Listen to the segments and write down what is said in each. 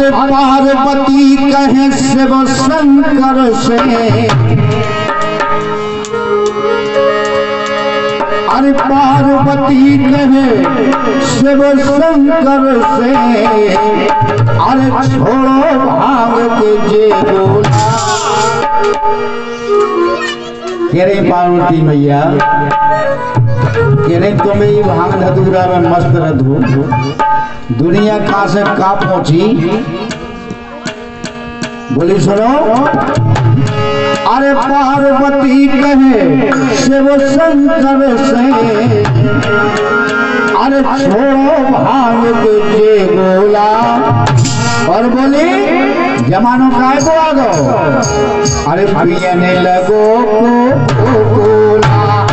अरे पार्वती कहे शिव शंकर से, अरे पार्वती कहे शिव शंकर से, अरे छोड़ो भाग के जे बोला। कह रही पार्वती मैया, कह रही तुम्हें ही भाग धतूरा में मस्त रधू, दुनिया कहां से कहां पहुंची। बोली सुनो, अरे पार्वती कहे शिव शंकर से, अरे छोड़ो भाग के जे बोला। और बोली जमानो काय को आ गो, अरे पियने लगो कोला।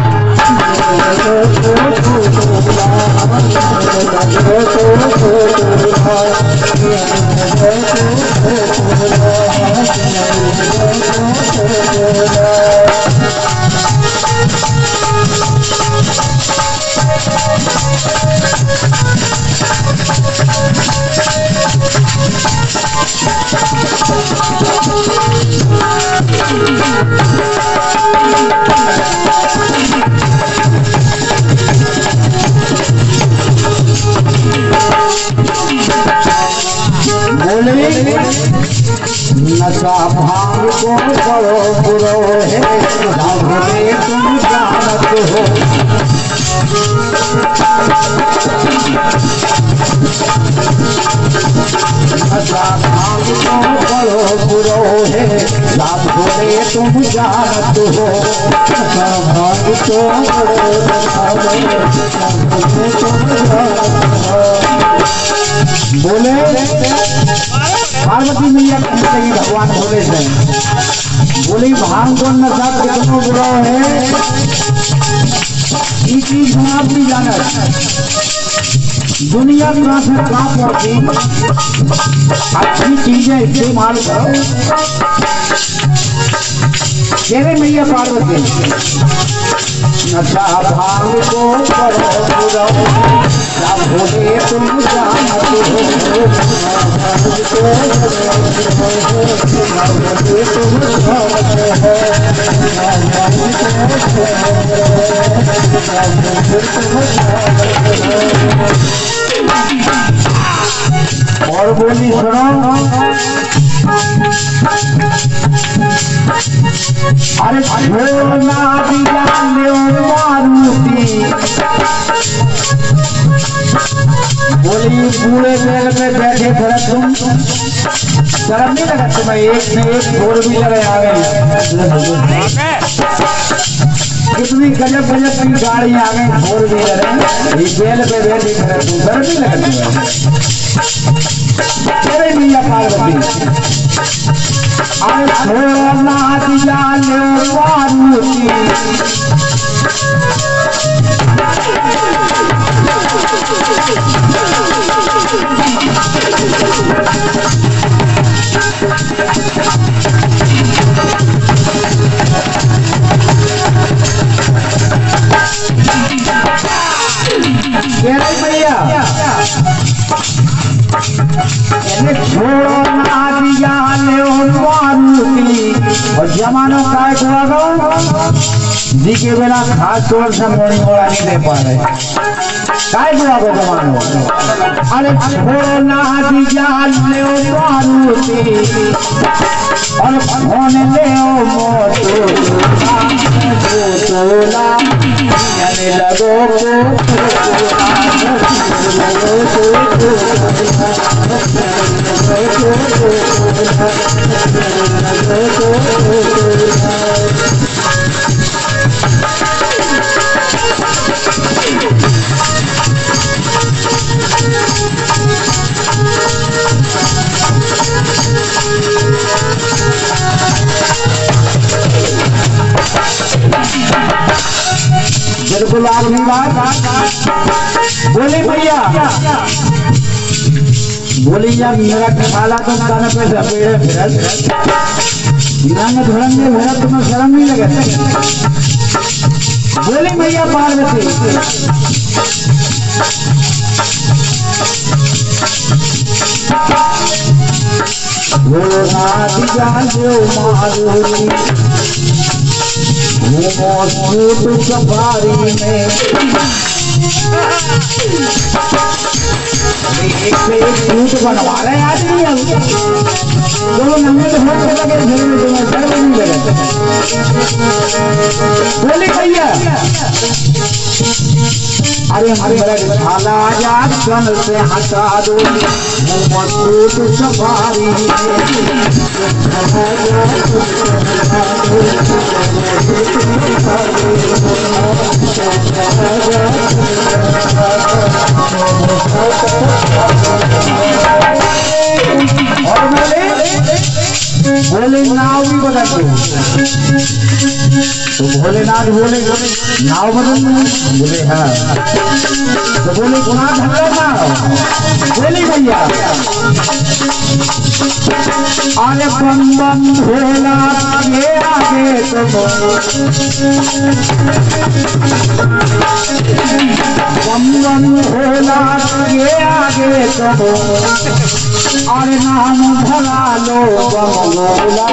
नशा भांग को बड़ो बुरो है, भले तुम जानत हो। नशा भांग को बड़ो बुरो है, भले तुम जानत हो। नशा भांग को बोले पार्वती मैया कहते भगवान भोले से, बोली भांग को नशा कितना बुरा है, ये चीज हम आप भी जाना। दुनिया कहां से कहां पहुंची, अच्छी चीजें इस्तेमाल करो। केरे मैया पार्वती, नशा भांग को करो बुरा, भोले तुम जानत हो। और बोली सुनो, अरे छोड़ना दिया मारूती। बोली पूरे मेल में बैठे खड़ा तुम शर्म नहीं लगा तुम्हें, एक में एक फोर व्हीलर आ गई, कितनी गजब गजब की गाड़ी आ गई, फोर व्हीलर है, बेल पे बैठे खड़ा तुम शर्म नहीं लगा तुम्हें। अरे मैया पार्वती, अरे छोड़ना दिया मारूती। भैया छोड़ो ना दिया मारूती। और जमानो काय को जी के बिना खास तौर से मोड़ी मोड़ा नहीं दे पा रहे, काय को जमानो। अरे छोड़ो ना दिया मारूती, और फोन ले मोटोला लगो बिल्कुल आखिरी बात बोली भैया, बोली जब मेरा खाला तो खाना पे पेड़ धुरंगे मेरा तुम्हें शर्म नहीं लगे। बोली भैया पार्वती, ना दिया जो मारूनी घूमो सफारी में एक से एक सूट बनवा रहे आदमी अब दोनों नंगे तो होने लगे घर में तुम्हें डर नहीं लगे बोले भैया अरे हमारे थाला आजाद कन से हटा दो सूट सफारी और बोले नाव भी बदल दो तो भोलेनाथ बोले नाव बदल दो बोले हाँ तो बोले गुना धक्का नाव बोले भैया अरे बम बम भोला ये आगे तो बम बम भोला ये आगे तो अरे नाम भला लो बम भोला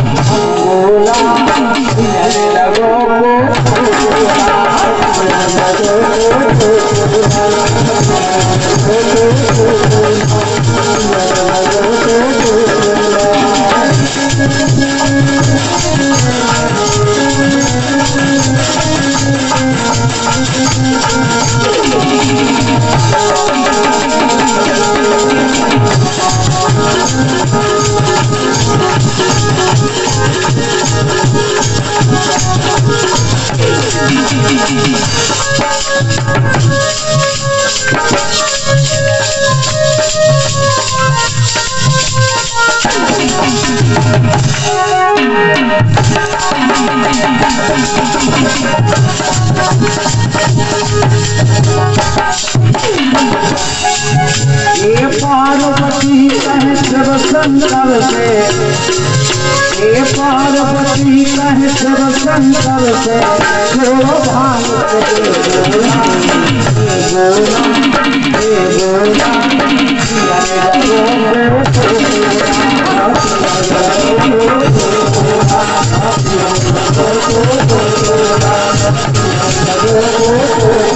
ये पार्वती कहे सब शंकर से ये पार्वती कहे सब शंकर से छोड़ो भांग के